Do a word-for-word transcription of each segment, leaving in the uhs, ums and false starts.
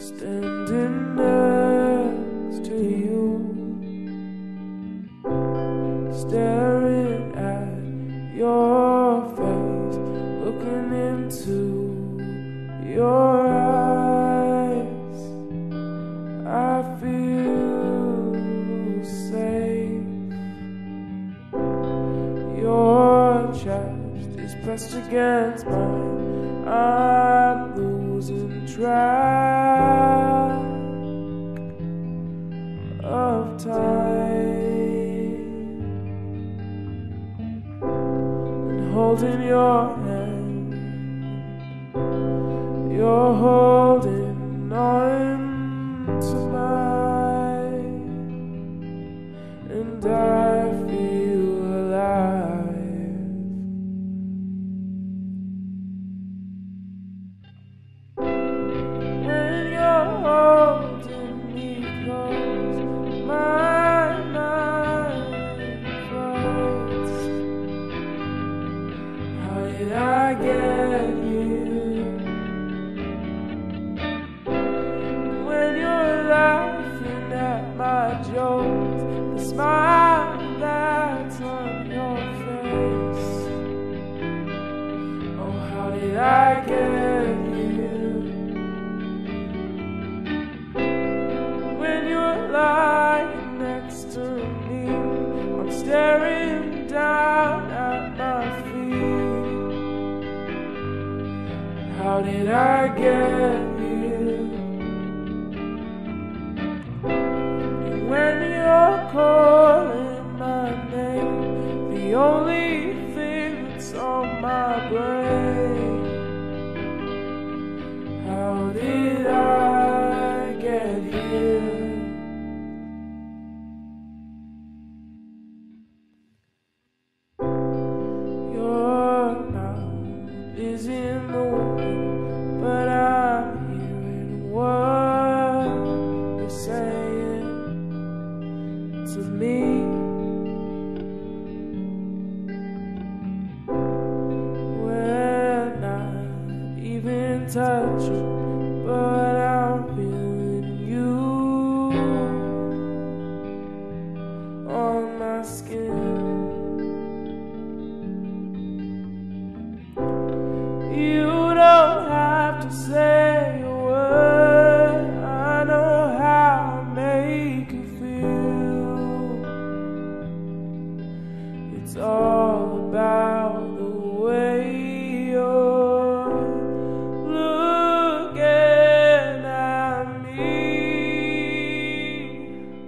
standing next to you, staring at your face, looking into your eyes. I feel safe. Your chest is pressed against mine. I'm losing track of time, and holding your hand, you're holding on to mine, and I feel alive. When you're holding me close, my mind floats. How did I get here? When you're laughing at my jokes, the smile that's on your face. Oh, how did I get here? When you're lying next to me, I'm staring down at my feet. How did I get here? And when you're calling my name, the only thing that's on my brain. How did I get here? Your mouth is in the wind, but I'm hearing what you're saying to me. We're not even touching, but I'm feeling you on my skin. You don't have to say a word, I know how I make you feel. It's all about the way you're looking at me,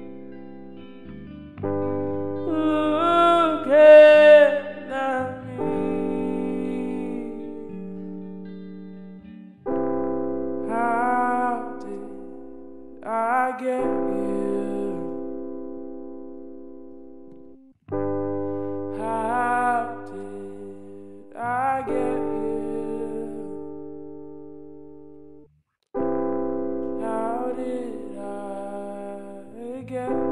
looking at me. How did I get here? How did I get here? How did I get here?